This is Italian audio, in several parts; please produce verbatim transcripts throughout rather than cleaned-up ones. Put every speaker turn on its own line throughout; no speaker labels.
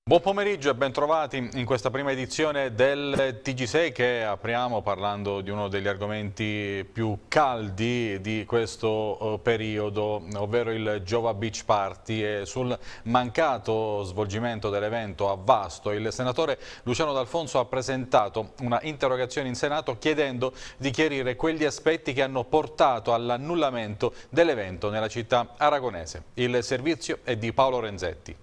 Buon pomeriggio e bentrovati in questa prima edizione del T G sei che apriamo parlando di uno degli argomenti più caldi di questo periodo, ovvero il Giova Beach Party, e sul mancato svolgimento dell'evento a Vasto il senatore Luciano D'Alfonso ha presentato una interrogazione in Senato chiedendo di chiarire quegli aspetti che hanno portato all'annullamento dell'evento nella città aragonese. Il servizio è di Paolo Renzetti.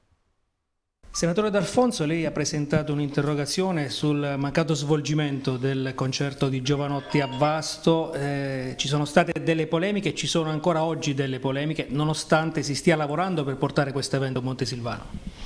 Senatore D'Alfonso, lei ha presentato un'interrogazione sul mancato svolgimento del concerto di Jovanotti a Vasto. Eh, ci sono state delle polemiche, ci sono ancora oggi delle polemiche, nonostante si stia lavorando per portare questo evento a Montesilvano.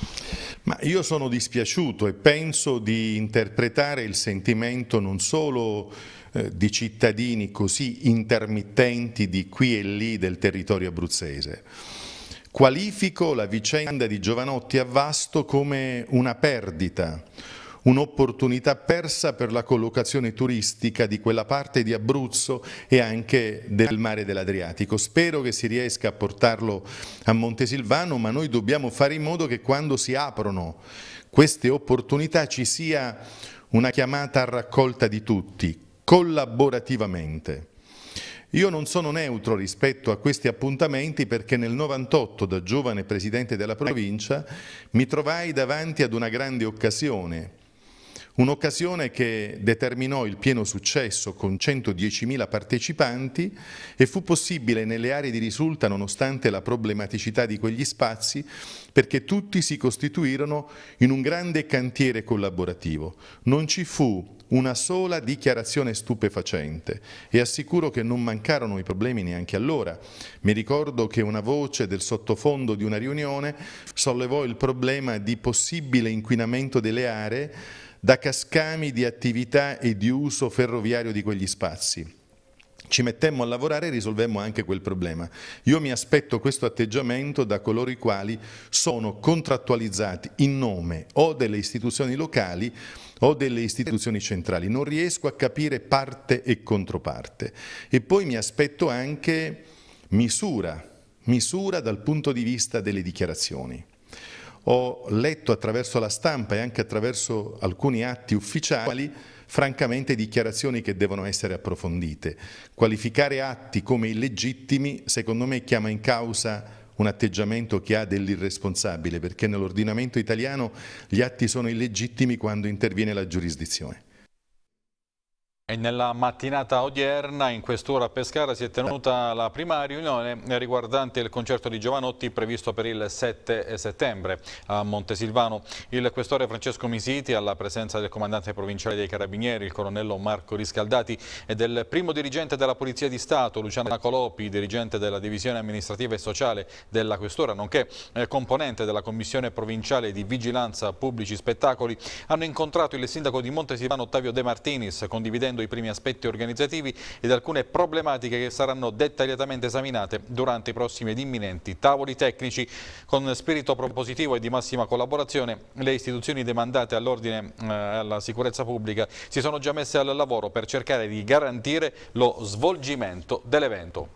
Ma io sono dispiaciuto e penso di interpretare il sentimento non solo eh, di cittadini così intermittenti di qui e lì del territorio abruzzese. Qualifico la vicenda di Jovanotti a Vasto come una perdita, un'opportunità persa per la collocazione turistica di quella parte di Abruzzo e anche del mare dell'Adriatico. Spero che si riesca a portarlo a Montesilvano, ma noi dobbiamo fare in modo che quando si aprono queste opportunità ci sia una chiamata a raccolta di tutti, collaborativamente. Io non sono neutro rispetto a questi appuntamenti perché nel novantotto, da giovane presidente della provincia, mi trovai davanti ad una grande occasione, un'occasione che determinò il pieno successo con centodiecimila partecipanti e fu possibile nelle aree di risulta nonostante la problematicità di quegli spazi perché tutti si costituirono in un grande cantiere collaborativo. Non ci fu una sola dichiarazione stupefacente e assicuro che non mancarono i problemi neanche allora. Mi ricordo che una voce del sottofondo di una riunione sollevò il problema di possibile inquinamento delle aree da cascami di attività e di uso ferroviario di quegli spazi. Ci mettemmo a lavorare e risolvemmo anche quel problema. Io mi aspetto questo atteggiamento da coloro i quali sono contrattualizzati in nome o delle istituzioni locali o delle istituzioni centrali. Non riesco a capire parte e controparte. E poi mi aspetto anche misura, misura dal punto di vista delle dichiarazioni. Ho letto attraverso la stampa e anche attraverso alcuni atti ufficiali francamente dichiarazioni che devono essere approfondite. Qualificare atti come illegittimi secondo me chiama in causa un atteggiamento che ha dell'irresponsabile, perché nell'ordinamento italiano gli atti sono illegittimi quando interviene la giurisdizione.
E nella mattinata odierna, in quest'ora a Pescara, si è tenuta la prima riunione riguardante il concerto di Jovanotti previsto per il sette settembre a Montesilvano. Il questore Francesco Misiti, alla presenza del comandante provinciale dei Carabinieri, il colonnello Marco Riscaldati, e del primo dirigente della Polizia di Stato, Luciano Colopi, dirigente della divisione amministrativa e sociale della questura, nonché componente della Commissione provinciale di vigilanza pubblici spettacoli, hanno incontrato il sindaco di Montesilvano Ottavio De Martinis, condividendo i primi aspetti organizzativi ed alcune problematiche che saranno dettagliatamente esaminate durante i prossimi ed imminenti tavoli tecnici. Con spirito propositivo e di massima collaborazione, le istituzioni demandate all'ordine e eh, alla sicurezza pubblica si sono già messe al lavoro per cercare di garantire lo svolgimento dell'evento.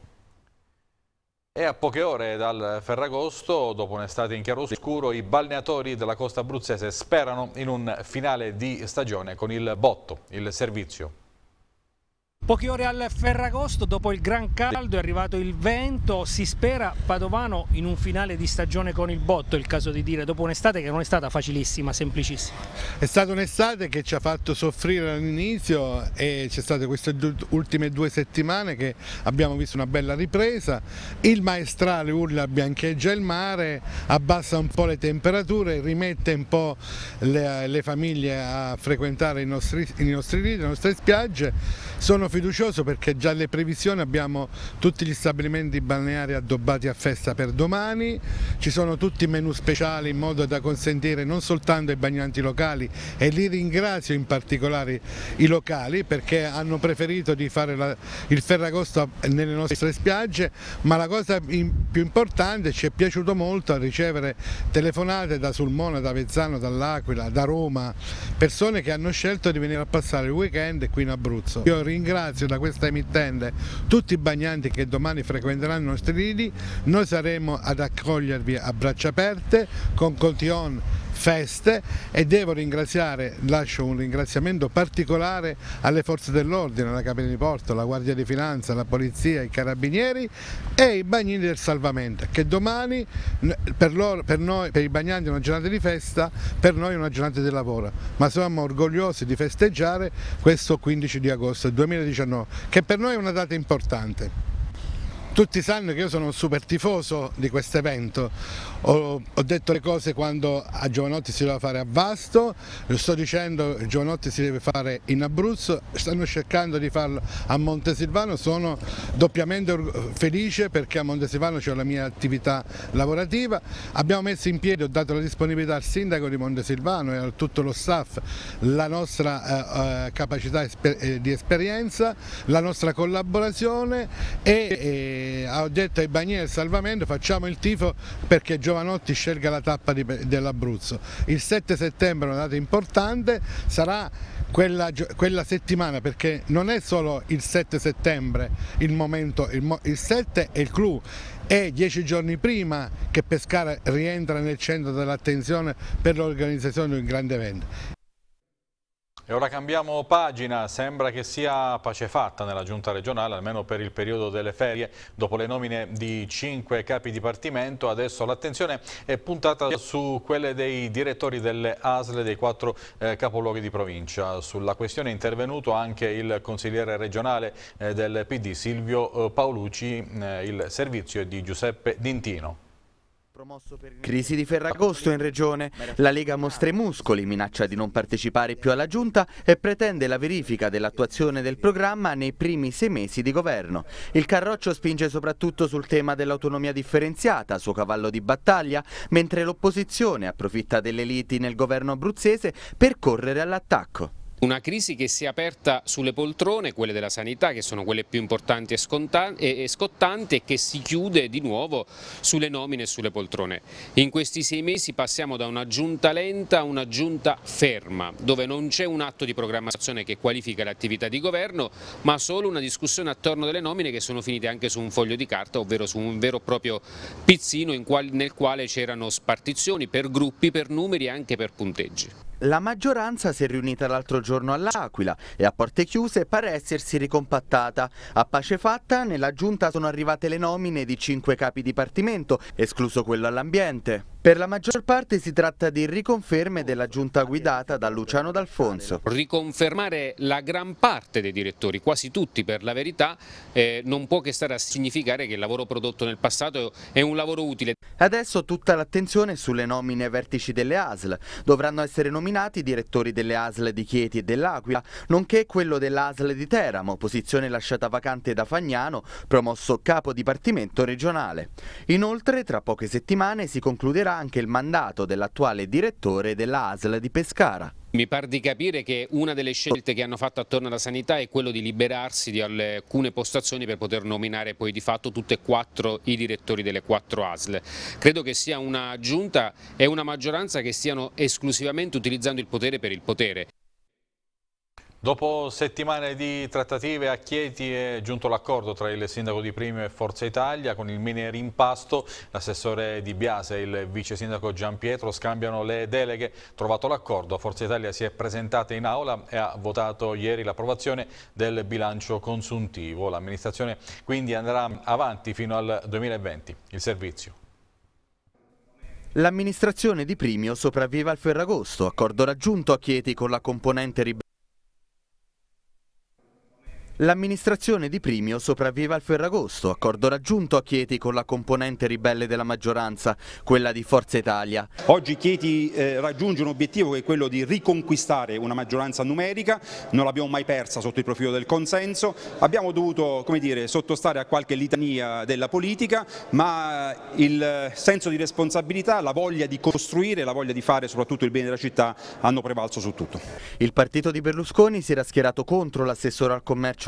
E a poche ore dal Ferragosto, dopo un'estate in chiaroscuro, i balneatori della costa abruzzese sperano in un finale di stagione con il botto, il servizio.
Poche ore al Ferragosto, dopo il gran caldo è arrivato il vento, si spera, Padovano, in un finale di stagione con il botto, è il caso di dire, dopo un'estate che non è stata facilissima, semplicissima.
È stata un'estate che ci ha fatto soffrire all'inizio e c'è state queste due, ultime due settimane che abbiamo visto una bella ripresa, il maestrale urla biancheggia il mare, abbassa un po' le temperature, rimette un po' le, le famiglie a frequentare i nostri, i nostri lidi, le nostre spiagge. Sono fiducioso perché già le previsioni abbiamo tutti gli stabilimenti balneari addobbati a festa per domani, ci sono tutti i menù speciali in modo da consentire non soltanto ai bagnanti locali, e li ringrazio in particolare i locali perché hanno preferito di fare la, il Ferragosto nelle nostre spiagge, ma la cosa in, più importante, ci è piaciuto molto ricevere telefonate da Sulmona, da Avezzano, dall'Aquila, da Roma, persone che hanno scelto di venire a passare il weekend qui in Abruzzo. Io ringrazio da questa emittente tutti i bagnanti che domani frequenteranno i nostri lidi, noi saremo ad accogliervi a braccia aperte con cotillon feste, e devo ringraziare, lascio un ringraziamento particolare alle forze dell'ordine, la Capitaneria di Porto, la Guardia di Finanza, la Polizia, i Carabinieri e i bagnini del Salvamento, che domani per, loro, per noi, per i bagnanti è una giornata di festa, per noi è una giornata di lavoro, ma siamo orgogliosi di festeggiare questo quindici di agosto duemiladiciannove, che per noi è una data importante. Tutti sanno che io sono un super tifoso di questo evento, ho, ho detto le cose quando a Giovanotti si doveva fare a Vasto, lo sto dicendo, Giovanotti si deve fare in Abruzzo, stanno cercando di farlo a Montesilvano, sono doppiamente felice perché a Montesilvano c'è la mia attività lavorativa, abbiamo messo in piedi, ho dato la disponibilità al sindaco di Montesilvano e a tutto lo staff, la nostra eh, capacità esper di esperienza, la nostra collaborazione e, e ho detto ai bagnini del Salvamento facciamo il tifo perché Giovanotti scelga la tappa dell'Abruzzo. Il sette settembre è una data importante, sarà quella, quella settimana, perché non è solo il sette settembre il momento, il, il sette è il clou. È dieci giorni prima che Pescara rientra nel centro dell'attenzione per l'organizzazione di un grande evento.
E ora cambiamo pagina, sembra che sia pace fatta nella giunta regionale, almeno per il periodo delle ferie. Dopo le nomine di cinque capi dipartimento, adesso l'attenzione è puntata su quelle dei direttori delle A S L dei quattro eh, capoluoghi di provincia. Sulla questione è intervenuto anche il consigliere regionale eh, del P D Silvio eh, Paolucci, eh, il servizio è di Giuseppe D'Intino.
Crisi di Ferragosto in regione, la Lega mostra i muscoli, minaccia di non partecipare più alla giunta e pretende la verifica dell'attuazione del programma nei primi sei mesi di governo. Il Carroccio spinge soprattutto sul tema dell'autonomia differenziata, suo cavallo di battaglia, mentre l'opposizione approfitta delle liti nel governo abruzzese per correre all'attacco.
Una crisi che si è aperta sulle poltrone, quelle della sanità, che sono quelle più importanti e scottanti, e che si chiude di nuovo sulle nomine e sulle poltrone. In questi sei mesi passiamo da una giunta lenta a una giunta ferma, dove non c'è un atto di programmazione che qualifica l'attività di governo, ma solo una discussione attorno delle nomine che sono finite anche su un foglio di carta, ovvero su un vero e proprio pizzino in qual- nel quale c'erano spartizioni per gruppi, per numeri e anche per punteggi.
La maggioranza si è riunita l'altro giorno all'Aquila e a porte chiuse pare essersi ricompattata. A pace fatta, nella giunta sono arrivate le nomine di cinque capi dipartimento, escluso quello all'ambiente. Per la maggior parte si tratta di riconferme della giunta guidata da Luciano D'Alfonso.
Riconfermare la gran parte dei direttori, quasi tutti per la verità, eh, non può che stare a significare che il lavoro prodotto nel passato è un lavoro utile.
Adesso tutta l'attenzione sulle nomine ai vertici delle A S L. Dovranno essere nominati i direttori delle A S L di Chieti e dell'Aquila, nonché quello dell'A S L di Teramo, posizione lasciata vacante da Fagnano, promosso capo dipartimento regionale. Inoltre, tra poche settimane si concluderà anche il mandato dell'attuale direttore della A S L di Pescara.
Mi par di capire che una delle scelte che hanno fatto attorno alla sanità è quello di liberarsi di alcune postazioni per poter nominare poi di fatto tutte e quattro i direttori delle quattro A S L. Credo che sia una giunta e una maggioranza che stiano esclusivamente utilizzando il potere per il potere.
Dopo settimane di trattative a Chieti è giunto l'accordo tra il sindaco di Primio e Forza Italia. Con il mini rimpasto l'assessore Di Biase e il vice sindaco Giampietro scambiano le deleghe. Trovato l'accordo, Forza Italia si è presentata in aula e ha votato ieri l'approvazione del bilancio consuntivo. L'amministrazione quindi andrà avanti fino al duemilaventi. Il servizio.
L'amministrazione di Primio sopravvive al Ferragosto, accordo raggiunto a Chieti con la componente ribelle. L'amministrazione di Primio sopravvive al Ferragosto, accordo raggiunto a Chieti con la componente ribelle della maggioranza, quella di Forza Italia.
Oggi Chieti eh, raggiunge un obiettivo che è quello di riconquistare una maggioranza numerica, non l'abbiamo mai persa sotto il profilo del consenso, abbiamo dovuto, come dire, sottostare a qualche litania della politica, ma il senso di responsabilità, la voglia di costruire, la voglia di fare soprattutto il bene della città hanno prevalso su tutto.
Il partito di Berlusconi si era schierato contro l'assessore al commercio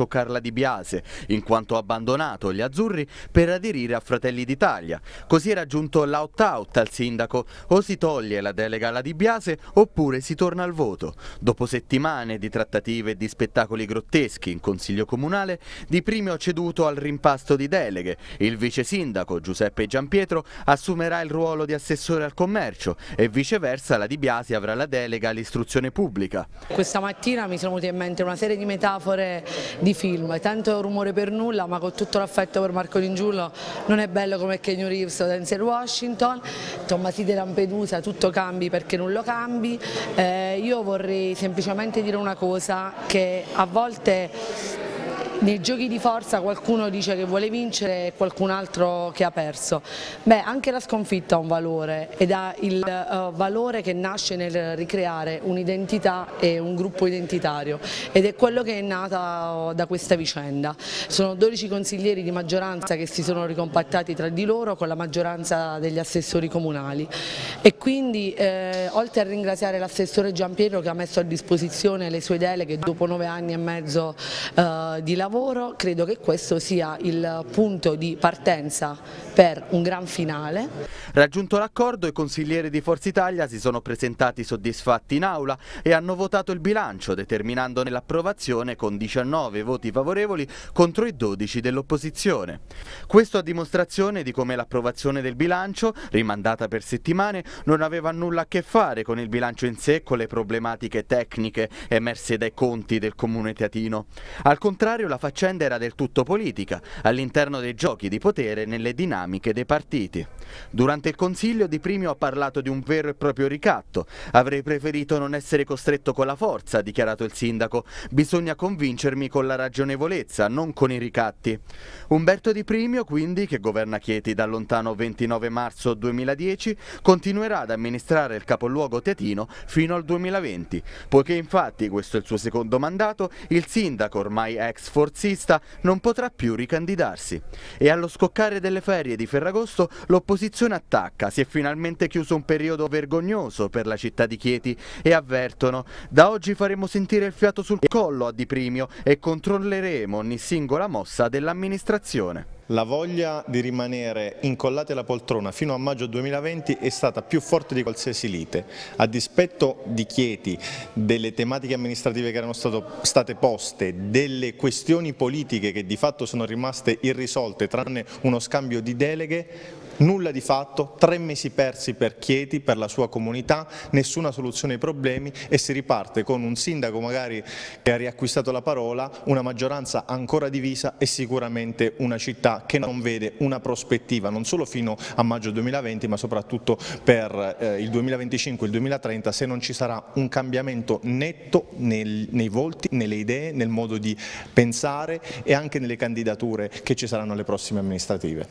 Bilancio Carla Di Biase, in quanto ha abbandonato gli azzurri per aderire a Fratelli d'Italia. Così è raggiunto l'out-out al sindaco: o si toglie la delega alla Di Biase oppure si torna al voto. Dopo settimane di trattative e di spettacoli grotteschi in Consiglio Comunale, Di Primio ha ceduto al rimpasto di deleghe. Il vice sindaco Giuseppe Giampietro assumerà il ruolo di assessore al commercio e viceversa la Di Biase avrà la delega all'istruzione pubblica.
Questa mattina mi sono venute in mente una serie di metafore di film: tanto rumore per nulla, ma con tutto l'affetto per Marco Ringiullo, non è bello come Keanu Reeves o Denzel Washington. Tommaside Lampedusa, tutto cambi perché nulla cambi. Eh, io vorrei semplicemente dire una cosa, che a volte nei giochi di forza qualcuno dice che vuole vincere e qualcun altro che ha perso. Beh, anche la sconfitta ha un valore, ed ha il uh, valore che nasce nel ricreare un'identità e un gruppo identitario, ed è quello che è nato da questa vicenda. Sono dodici consiglieri di maggioranza che si sono ricompattati tra di loro con la maggioranza degli assessori comunali, e quindi eh, oltre a ringraziare l'assessore Giampietro che ha messo a disposizione le sue deleghe dopo nove anni e mezzo uh, di lavoro, Lavoro, credo che questo sia il punto di partenza per un gran finale.
Raggiunto l'accordo, i consiglieri di Forza Italia si sono presentati soddisfatti in aula e hanno votato il bilancio, determinandone l'approvazione con diciannove voti favorevoli contro i dodici dell'opposizione. Questo a dimostrazione di come l'approvazione del bilancio, rimandata per settimane, non aveva nulla a che fare con il bilancio in sé, con le problematiche tecniche emerse dai conti del comune teatino. Al contrario, la faccenda era del tutto politica, all'interno dei giochi di potere nelle dinamiche dei partiti. Durante il Consiglio Di Primio ha parlato di un vero e proprio ricatto. Avrei preferito non essere costretto con la forza, ha dichiarato il sindaco. Bisogna convincermi con la ragionevolezza, non con i ricatti. Umberto Di Primio, quindi, che governa Chieti dal lontano ventinove marzo duemiladieci, continuerà ad amministrare il capoluogo teatino fino al duemilaventi. Poiché infatti questo è il suo secondo mandato, il sindaco, ormai ex forzista, non potrà più ricandidarsi. E allo scoccare delle ferie di Ferragosto l'opposizione attacca: si è finalmente chiuso un periodo vergognoso per la città di Chieti, e avvertono: da oggi faremo sentire il fiato sul collo a Di Primio e controlleremo ogni singola mossa dell'amministrazione.
La voglia di rimanere incollati alla poltrona fino a maggio duemilaventi è stata più forte di qualsiasi lite. A dispetto di Chieti, delle tematiche amministrative che erano stato, state poste, delle questioni politiche che di fatto sono rimaste irrisolte, tranne uno scambio di deleghe, nulla di fatto, tre mesi persi per Chieti, per la sua comunità, nessuna soluzione ai problemi, e si riparte con un sindaco magari che ha riacquistato la parola, una maggioranza ancora divisa e sicuramente una città che non vede una prospettiva non solo fino a maggio duemilaventi, ma soprattutto per eh, il duemilaventicinque e il duemilatrenta, se non ci sarà un cambiamento netto nel, nei volti, nelle idee, nel modo di pensare e anche nelle candidature che ci saranno alle prossime amministrative.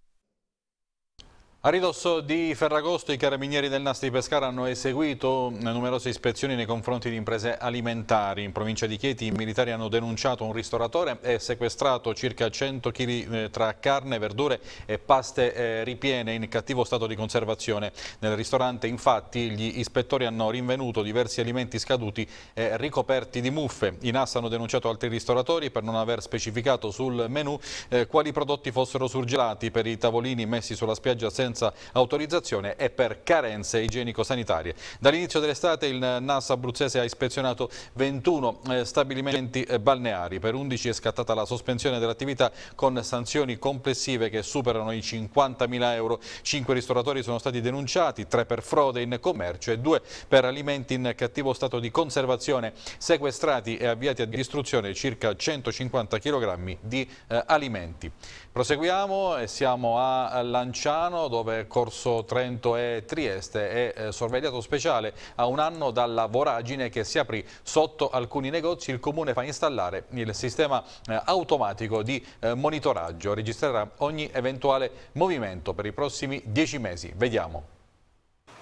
A ridosso di Ferragosto i carabinieri del Nastro di Pescara hanno eseguito numerose ispezioni nei confronti di imprese alimentari. In provincia di Chieti i militari hanno denunciato un ristoratore e sequestrato circa cento chili tra carne, verdure e paste eh, ripiene in cattivo stato di conservazione. Nel ristorante infatti gli ispettori hanno rinvenuto diversi alimenti scaduti e ricoperti di muffe. I N A S hanno denunciato altri ristoratori per non aver specificato sul menù eh, quali prodotti fossero surgelati per i tavolini messi sulla spiaggia senza senza autorizzazione e per carenze igienico-sanitarie. Dall'inizio dell'estate il N A S abruzzese ha ispezionato ventuno eh, stabilimenti eh, balneari. Per undici è scattata la sospensione dell'attività con sanzioni complessive che superano i cinquantamila euro. Cinque ristoratori sono stati denunciati, tre per frode in commercio e due per alimenti in cattivo stato di conservazione, sequestrati e avviati a distruzione circa centocinquanta chilogrammi di eh, alimenti. Proseguiamo e siamo a Lanciano, dove Corso Trento e Trieste è eh, sorvegliato speciale. A un anno dalla voragine che si aprì sotto alcuni negozi, il Comune fa installare il sistema eh, automatico di eh, monitoraggio. Registrerà ogni eventuale movimento per i prossimi dieci mesi. Vediamo.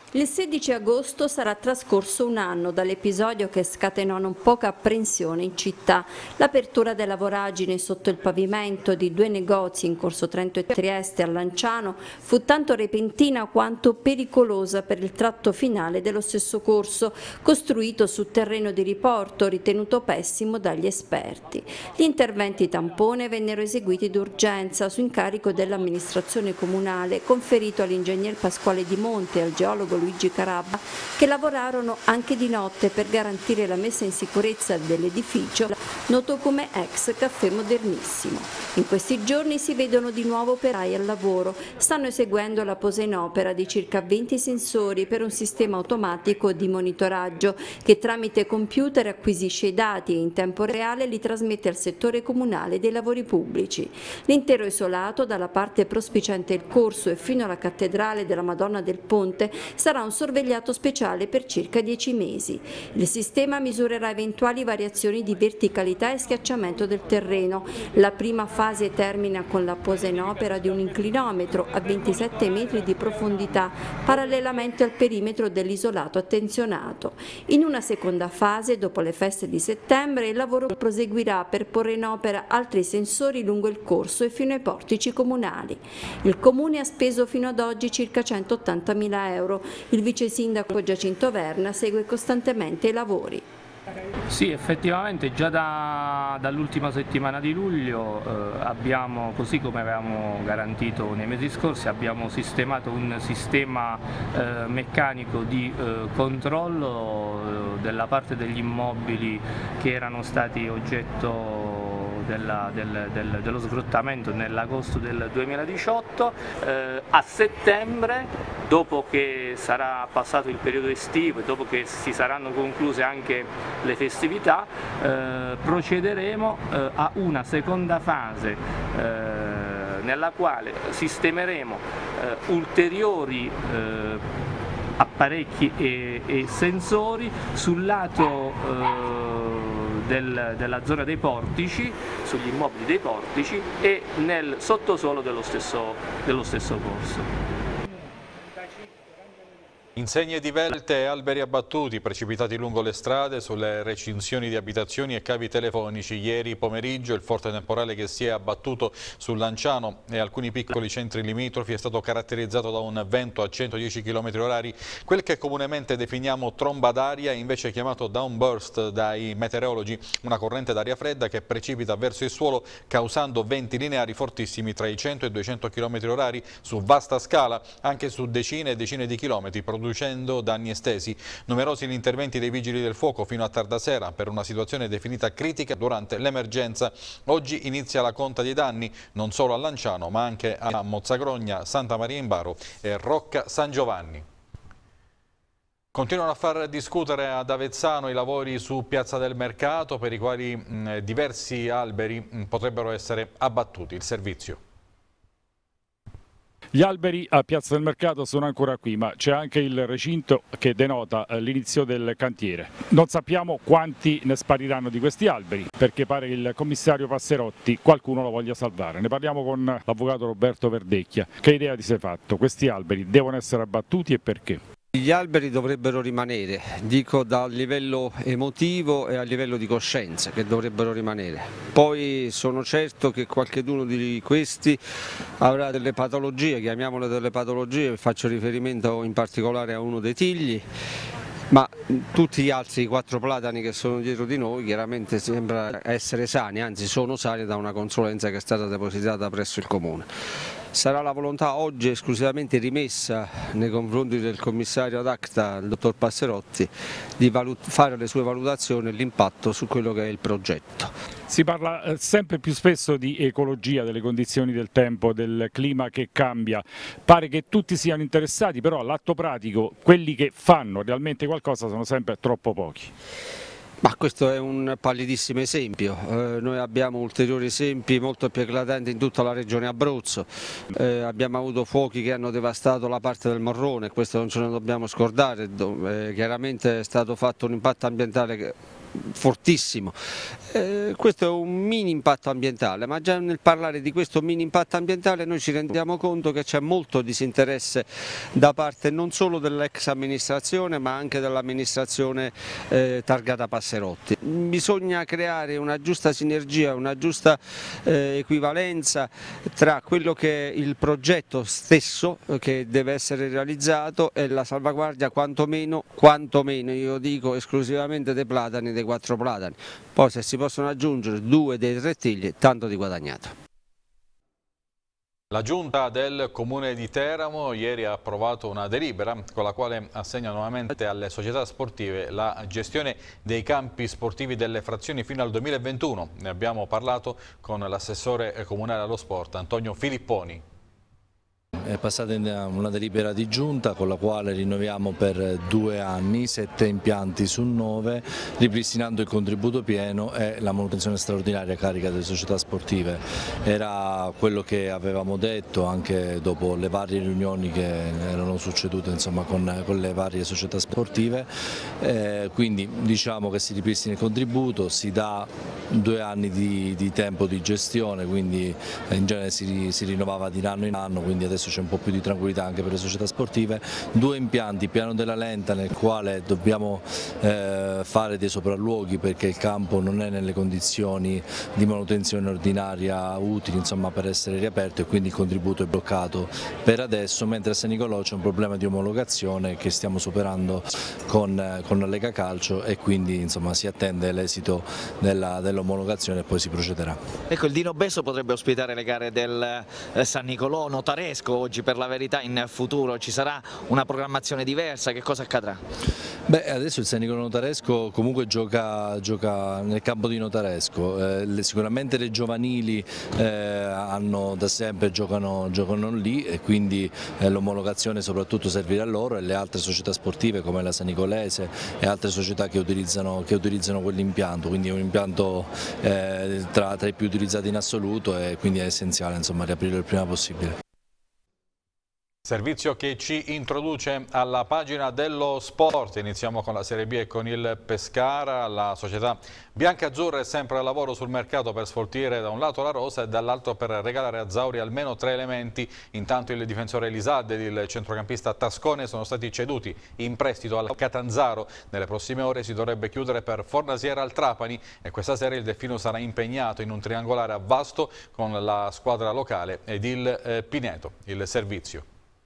Il sedici agosto sarà trascorso un anno dall'episodio che scatenò non poca apprensione in città. L'apertura della voragine sotto il pavimento di due negozi in Corso Trento e Trieste a Lanciano fu tanto repentina quanto pericolosa per il tratto finale dello stesso corso, costruito su terreno di riporto ritenuto pessimo dagli esperti. Gli interventi tampone vennero eseguiti d'urgenza su incarico dell'amministrazione comunale, conferito all'ingegner Pasquale Di Monte e al geologo Luigi Carabba, che lavorarono anche di notte per garantire la messa in sicurezza dell'edificio noto come ex Caffè Modernissimo. In questi giorni si vedono di nuovo operai al lavoro, stanno eseguendo la posa in opera di circa venti sensori per un sistema automatico di monitoraggio che tramite computer acquisisce i dati e in tempo reale li trasmette al settore comunale dei lavori pubblici. L'intero isolato, dalla parte prospiciente il corso e fino alla cattedrale della Madonna del Ponte, sarà un sorvegliato speciale per circa dieci mesi. Il sistema misurerà eventuali variazioni di verticalità e schiacciamento del terreno. La prima fase termina con la posa in opera di un inclinometro a ventisette metri di profondità, parallelamente al perimetro dell'isolato attenzionato. In una seconda fase, dopo le feste di settembre, il lavoro proseguirà per porre in opera altri sensori lungo il corso e fino ai portici comunali. Il Comune ha speso fino ad oggi circa centottantamila euro. Il vice sindaco Giacinto Verna segue costantemente i lavori.
Sì, effettivamente già da, dall'ultima settimana di luglio eh, abbiamo, così come avevamo garantito nei mesi scorsi, abbiamo sistemato un sistema eh, meccanico di eh, controllo eh, della parte degli immobili che erano stati oggetto Della, del, del, dello sgrottamento nell'agosto del duemiladiciotto. Eh, a settembre, dopo che sarà passato il periodo estivo e dopo che si saranno concluse anche le festività, eh, procederemo eh, a una seconda fase eh, nella quale sistemeremo eh, ulteriori eh, apparecchi e, e sensori sul lato eh, Del, della zona dei portici, sugli immobili dei portici e nel sottosuolo dello stesso, dello stesso corso.
Insegne divelte e alberi abbattuti, precipitati lungo le strade, sulle recinzioni di abitazioni e cavi telefonici. Ieri pomeriggio il forte temporale che si è abbattuto sul Lanciano e alcuni piccoli centri limitrofi è stato caratterizzato da un vento a centodieci chilometri orari. Quel che comunemente definiamo tromba d'aria è invece chiamato downburst dai meteorologi, una corrente d'aria fredda che precipita verso il suolo causando venti lineari fortissimi tra i cento e i duecento chilometri orari su vasta scala, anche su decine e decine di chilometri, producendo danni estesi. Numerosi gli interventi dei vigili del fuoco fino a tarda sera per una situazione definita critica durante l'emergenza. Oggi inizia la conta dei danni non solo a Lanciano ma anche a Mozzagrogna, Santa Maria in Baro e Rocca San Giovanni. Continuano a far discutere ad Avezzano i lavori su Piazza del Mercato per i quali mh, diversi alberi mh, potrebbero essere abbattuti. Il servizio.
Gli alberi a Piazza del Mercato sono ancora qui, ma c'è anche il recinto che denota l'inizio del cantiere. Non sappiamo quanti ne spariranno di questi alberi, perché pare che il commissario Passerotti qualcuno lo voglia salvare. Ne parliamo con l'avvocato Roberto Verdecchia. Che idea ti sei fatto? Questi alberi devono essere abbattuti e perché?
Gli alberi dovrebbero rimanere, dico dal livello emotivo e a livello di coscienza, che dovrebbero rimanere. Poi sono certo che qualcuno di questi avrà delle patologie, chiamiamole delle patologie, faccio riferimento in particolare a uno dei tigli, ma tutti gli altri quattro platani che sono dietro di noi chiaramente sembra essere sani, anzi sono sani da una consulenza che è stata depositata presso il Comune. Sarà la volontà oggi esclusivamente rimessa nei confronti del commissario ad acta, il dottor Passerotti, di fare le sue valutazioni e l'impatto su quello che è il progetto.
Si parla sempre più spesso di ecologia, delle condizioni del tempo, del clima che cambia. Pare che tutti siano interessati, però all'atto pratico quelli che fanno realmente qualcosa sono sempre troppo pochi.
Ma questo è un pallidissimo esempio, eh, noi abbiamo ulteriori esempi molto più eclatanti in tutta la regione Abruzzo, eh, abbiamo avuto fuochi che hanno devastato la parte del Morrone, questo non ce ne dobbiamo scordare, dove, eh, chiaramente è stato fatto un impatto ambientale che fortissimo. Eh, questo è un mini impatto ambientale, ma già nel parlare di questo mini impatto ambientale noi ci rendiamo conto che c'è molto disinteresse da parte non solo dell'ex amministrazione ma anche dell'amministrazione eh, targata Passerotti. Bisogna creare una giusta sinergia, una giusta eh, equivalenza tra quello che è il progetto stesso che deve essere realizzato e la salvaguardia quantomeno, quantomeno io dico esclusivamente dei platani, dei quattro platani. Poi se si possono aggiungere due dei tre tigli, tanto di guadagnato.
La Giunta del Comune di Teramo ieri ha approvato una delibera con la quale assegna nuovamente alle società sportive la gestione dei campi sportivi delle frazioni fino al duemilaventuno. Ne abbiamo parlato con l'assessore comunale allo sport Antonio Filipponi.
È passata una delibera di giunta con la quale rinnoviamo per due anni sette impianti su nove, ripristinando il contributo pieno e la manutenzione straordinaria a carica delle società sportive. Era quello che avevamo detto anche dopo le varie riunioni che erano succedute insomma, con, con le varie società sportive, eh, quindi diciamo che si ripristina il contributo, si dà due anni di, di tempo di gestione, quindi in genere si, si rinnovava di anno in anno, quindi adesso c'è un po' più di tranquillità anche per le società sportive. Due impianti, Piano della Lenta nel quale dobbiamo eh, fare dei sopralluoghi perché il campo non è nelle condizioni di manutenzione ordinaria utili insomma, per essere riaperto e quindi il contributo è bloccato per adesso, mentre a San Nicolò c'è un problema di omologazione che stiamo superando con, con la Lega Calcio e quindi insomma, si attende l'esito dell'omologazione e poi si procederà.
Ecco, il Dino Besso potrebbe ospitare le gare del San Nicolò notaresco oggi, per la verità in futuro ci sarà una programmazione diversa, che cosa accadrà?
Beh, adesso il San Nicolò notaresco comunque gioca, gioca nel campo di Notaresco, eh, sicuramente le giovanili eh, hanno da sempre giocano, giocano lì e quindi eh, l'omologazione soprattutto servirà a loro e le altre società sportive come la San Nicolese e altre società che utilizzano, che utilizzano quell'impianto, quindi è un impianto eh, tra, tra i più utilizzati in assoluto e quindi è essenziale insomma, riaprirlo il prima possibile.
Servizio che ci introduce alla pagina dello sport. Iniziamo con la Serie B e con il Pescara. La società biancazzurra è sempre al lavoro sul mercato per sfoltire da un lato la rosa e dall'altro per regalare a Zauri almeno tre elementi. Intanto il difensore Elisardi ed il centrocampista Tascone sono stati ceduti in prestito al Catanzaro. Nelle prossime ore si dovrebbe chiudere per Fornasiera al Trapani e questa sera il Delfino sarà impegnato in un triangolare a Vasto con la squadra locale ed il eh, Pineto. Il servizio.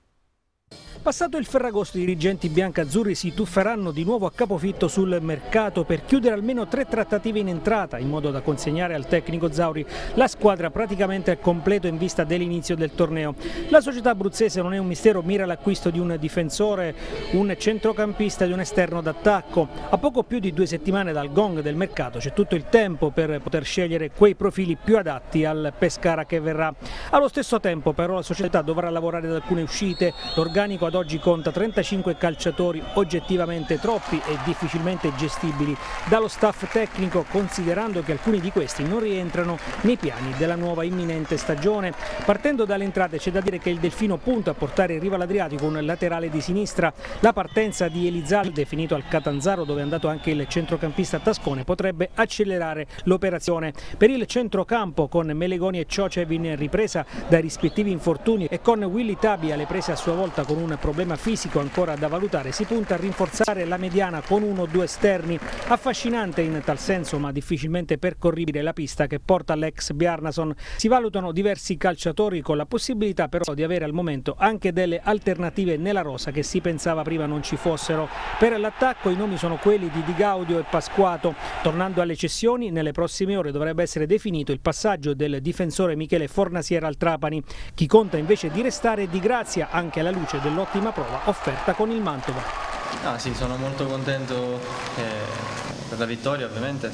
Passato il Ferragosto, i dirigenti biancazzurri si tufferanno di nuovo a capofitto sul mercato per chiudere almeno tre trattative in entrata, in modo da consegnare al tecnico Zauri la squadra praticamente al completo in vista dell'inizio del torneo. La società abruzzese, non è un mistero, mira all'acquisto di un difensore, un centrocampista e di un esterno d'attacco. A poco più di due settimane dal gong del mercato c'è tutto il tempo per poter scegliere quei profili più adatti al Pescara che verrà. Allo stesso tempo però la società dovrà lavorare ad alcune uscite. L'organico ad oggi conta trentacinque calciatori, oggettivamente troppi e difficilmente gestibili dallo staff tecnico, considerando che alcuni di questi non rientrano nei piani della nuova imminente stagione. Partendo dalle entrate c'è da dire che il Delfino punta a portare in riva l'Adriatico un laterale di sinistra. La partenza di Elisardi, definito al Catanzaro dove è andato anche il centrocampista Tascone, potrebbe accelerare l'operazione. Per il centrocampo, con Melegoni e Ciocev in ripresa dai rispettivi infortuni e con Willy Tabi alle prese a sua volta con un problema fisico ancora da valutare, si punta a rinforzare la mediana con uno o due esterni. Affascinante in tal senso ma difficilmente percorribile la pista che porta all'ex Bjarnason. Si valutano diversi calciatori con la possibilità però di avere al momento anche delle alternative nella rosa che si pensava prima non ci fossero. Per l'attacco i nomi sono quelli di Di Gaudio e Pasquato. Tornando alle cessioni, nelle prossime ore dovrebbe essere definito il passaggio del difensore Michele Fornasiera al Trapani. Chi conta invece di restare è Di Grazia, anche alla luce dell'ottima prova offerta con il Mantova.
Ah, sì, sono molto contento eh, per la vittoria ovviamente,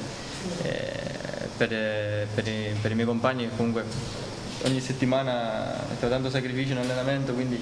eh, per, per, i, per i miei compagni che comunque ogni settimana mettono tanto sacrificio in allenamento, quindi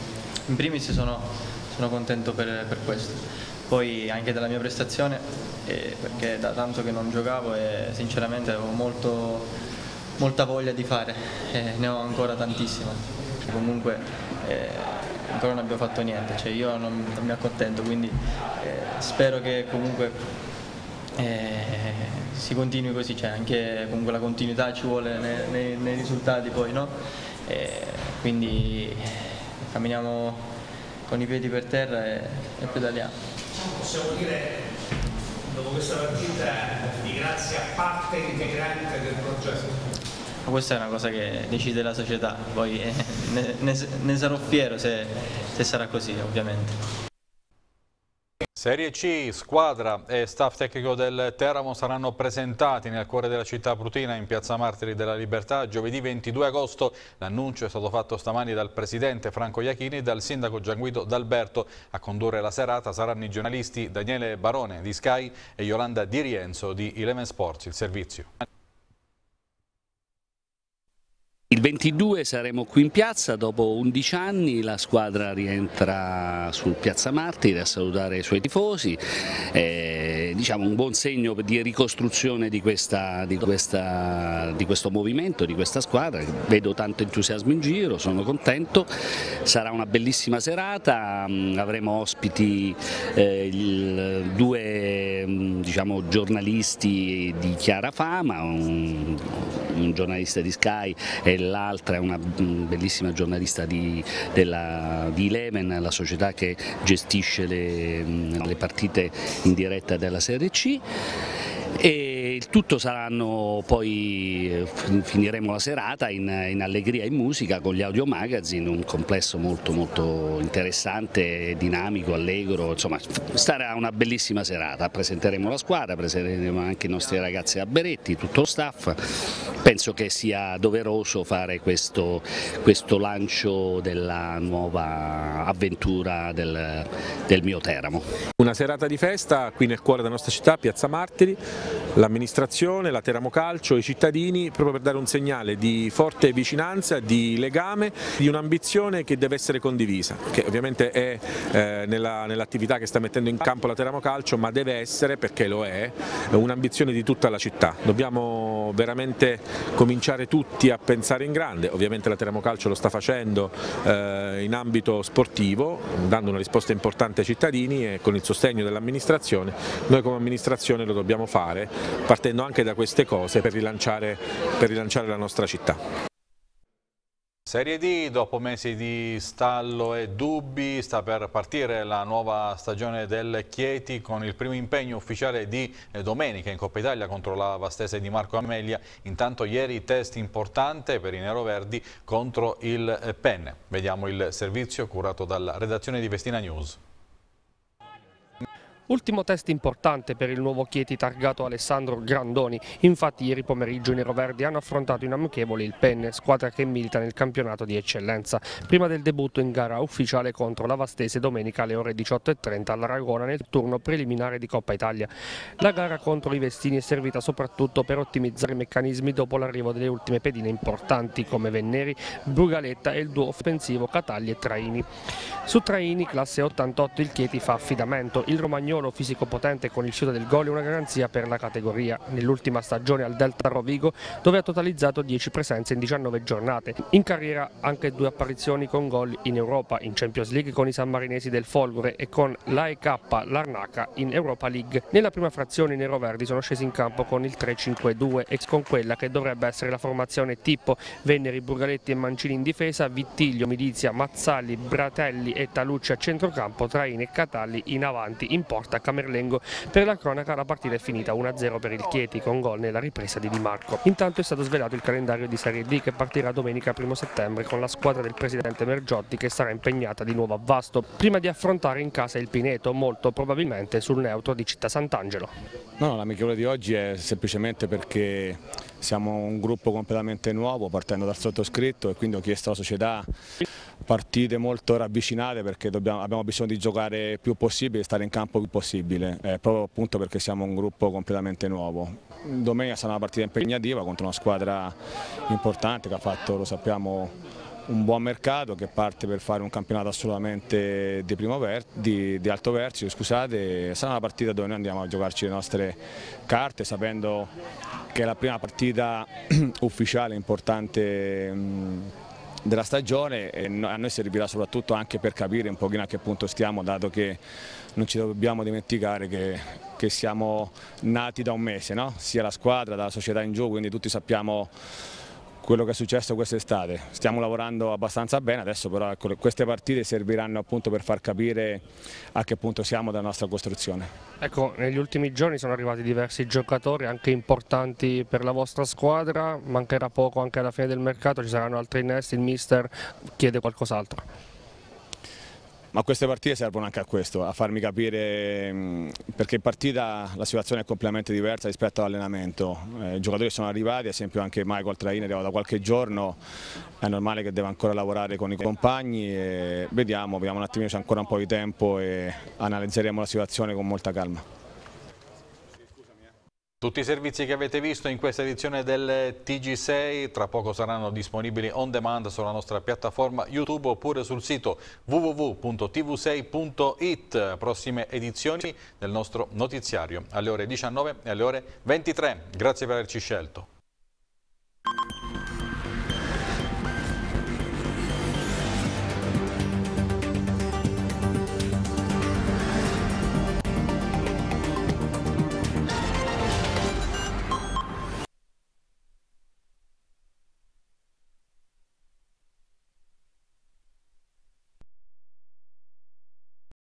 in primis sono, sono contento per, per questo. Poi anche della mia prestazione, eh, perché da tanto che non giocavo e sinceramente avevo molto, molta voglia di fare, eh, ne ho ancora tantissima. Comunque eh, ancora non abbiamo fatto niente, cioè io non, non mi accontento, quindi eh, spero che comunque e si continui così, cioè anche comunque la continuità ci vuole nei, nei, nei risultati poi, no? E quindi camminiamo con i piedi per terra e, e pedaliamo.
Possiamo dire, dopo questa partita, di grazia parte integrante del progetto?
Ma questa è una cosa che decide la società, poi eh, ne, ne, ne sarò fiero se, se sarà così, ovviamente.
Serie C, squadra e staff tecnico del Teramo saranno presentati nel cuore della città prutina in Piazza Martiri della Libertà giovedì ventidue agosto. L'annuncio è stato fatto stamani dal presidente Franco Iachini e dal sindaco Gianguido D'Alberto. A condurre la serata saranno i giornalisti Daniele Barone di Sky e Yolanda Di Rienzo di Eleven Sports, il servizio.
Il ventidue saremo qui in piazza, dopo undici anni la squadra rientra sul Piazza Martiri a salutare i suoi tifosi, eh, diciamo un buon segno di ricostruzione di, questa, di, questa, di questo movimento, di questa squadra. Vedo tanto entusiasmo in giro, sono contento, sarà una bellissima serata, avremo ospiti eh, il, due diciamo, giornalisti di chiara fama, un, un giornalista di Sky e l'altra è una bellissima giornalista di, della, di Eleven, la società che gestisce le, le partite in diretta della Serie C. E il tutto saranno poi, finiremo la serata in, in allegria e in musica con gli Audio Magazine, un complesso molto molto interessante, dinamico, allegro, insomma sarà una bellissima serata. Presenteremo la squadra, presenteremo anche i nostri ragazzi a Beretti, tutto lo staff. Penso che sia doveroso fare questo, questo lancio della nuova avventura del, del mio Teramo.
Una serata di festa qui nel cuore della nostra città, Piazza Martiri. L'amministrazione, la Teramo Calcio, i cittadini, proprio per dare un segnale di forte vicinanza, di legame, di un'ambizione che deve essere condivisa, che ovviamente è eh, nell'attività che sta mettendo in campo la Teramo Calcio, ma deve essere, perché lo è, un'ambizione di tutta la città. Dobbiamo veramente cominciare tutti a pensare in grande, ovviamente la Teramo Calcio lo sta facendo eh, in ambito sportivo, dando una risposta importante ai cittadini e con il sostegno dell'amministrazione. Noi come amministrazione lo dobbiamo fare, partendo anche da queste cose per rilanciare, per rilanciare la nostra città.
Serie D, dopo mesi di stallo e dubbi, sta per partire la nuova stagione del Chieti con il primo impegno ufficiale di domenica in Coppa Italia contro la Vastese di Marco Amelia. Intanto ieri test importante per i neroverdi contro il Penne. Vediamo il servizio curato dalla redazione di Vestina News.
Ultimo test importante per il nuovo Chieti targato Alessandro Grandoni. Infatti ieri pomeriggio i neroverdi hanno affrontato in amichevole il Penne, squadra che milita nel campionato di eccellenza, prima del debutto in gara ufficiale contro la Vastese domenica alle ore diciotto e trenta all'Aragona nel turno preliminare di Coppa Italia. La gara contro i Vestini è servita soprattutto per ottimizzare i meccanismi dopo l'arrivo delle ultime pedine importanti come Venneri, Brugaletta e il duo offensivo Catalli e Traini. Su Traini, classe ottantotto, il Chieti fa affidamento. Il romagnolo fisico potente con il shoot del gol è una garanzia per la categoria. Nell'ultima stagione al Delta Rovigo, dove ha totalizzato dieci presenze in diciannove giornate. In carriera anche due apparizioni con gol in Europa, in Champions League con i sammarinesi del Folgore e con l'A E K Larnaca in Europa League. Nella prima frazione i neroverdi sono scesi in campo con il tre cinque due e con quella che dovrebbe essere la formazione tipo: Venneri, Brugaletti e Mancini in difesa, Vittiglio, Milizia, Mazzalli, Bratelli e Talucci a centrocampo, Traini e Catalli in avanti, in porta Camerlengo. Per la cronaca la partita è finita uno a zero per il Chieti con gol nella ripresa di Di Marco. Intanto è stato svelato il calendario di Serie D che partirà domenica primo settembre con la squadra del presidente Mergiotti che sarà impegnata di nuovo a Vasto, prima di affrontare in casa il Pineto, molto probabilmente sul neutro di Città Sant'Angelo.
No, l'amichevole di oggi è semplicemente perché siamo un gruppo completamente nuovo partendo dal sottoscritto e quindi ho chiesto alla società partite molto ravvicinate perché dobbiamo, abbiamo bisogno di giocare più possibile, stare in campo più possibile, eh, proprio appunto perché siamo un gruppo completamente nuovo. Domenica sarà una partita impegnativa contro una squadra importante che ha fatto, lo sappiamo, un buon mercato, che parte per fare un campionato assolutamente di, primo ver di, di alto versio, scusate. Sarà una partita dove noi andiamo a giocarci le nostre carte sapendo che è la prima partita ufficiale importante mh, della stagione e a noi servirà soprattutto anche per capire un pochino a che punto stiamo, dato che non ci dobbiamo dimenticare che che siamo nati da un mese, no? Sia la squadra, la società in giù, quindi tutti sappiamo quello che è successo quest'estate. Stiamo lavorando abbastanza bene, adesso però ecco, queste partite serviranno appunto per far capire a che punto siamo della nostra costruzione.
Ecco, negli ultimi giorni sono arrivati diversi giocatori anche importanti per la vostra squadra, mancherà poco anche alla fine del mercato, ci saranno altri innesti, il mister chiede qualcos'altro.
Ma queste partite servono anche a questo, a farmi capire, perché in partita la situazione è completamente diversa rispetto all'allenamento. Eh, I giocatori sono arrivati, ad esempio anche Michael Traina arriva da qualche giorno, è normale che deve ancora lavorare con i compagni e vediamo, vediamo un attimino, c'è ancora un po' di tempo e analizzeremo la situazione con molta calma.
Tutti i servizi che avete visto in questa edizione del T G sei tra poco saranno disponibili on demand sulla nostra piattaforma YouTube oppure sul sito w w w punto t v sei punto it. Prossime edizioni del nostro notiziario alle ore diciannove e alle ore ventitré. Grazie per averci scelto.